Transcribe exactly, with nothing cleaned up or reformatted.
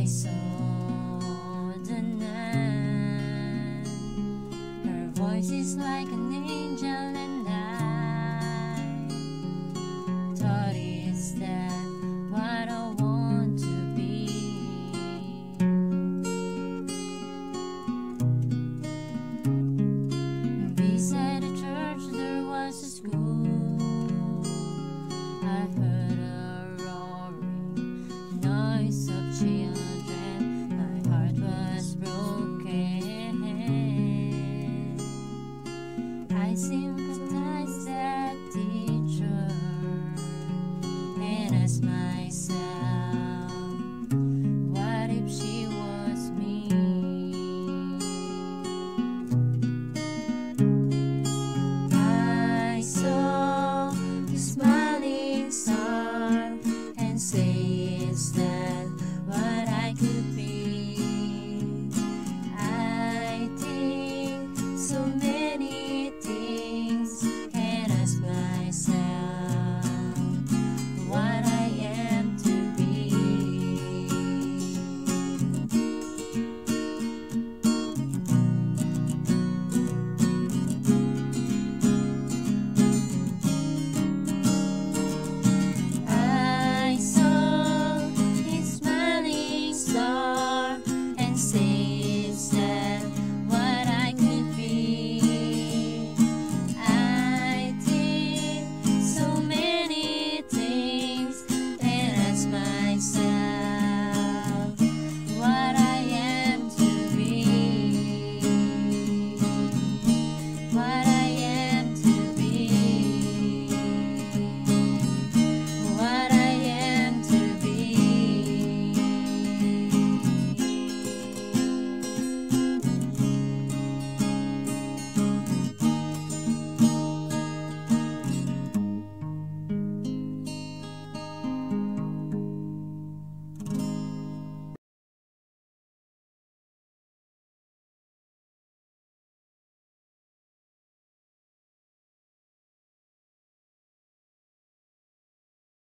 I saw the nun. Her voice is like an angel, and I thought, is that what I want to be? Beside the church there was a school. I heard a roaring noise of children. My heart was broken. I sympathized that teacher and asked myself, what if she was me? I saw the smiling star and say, is that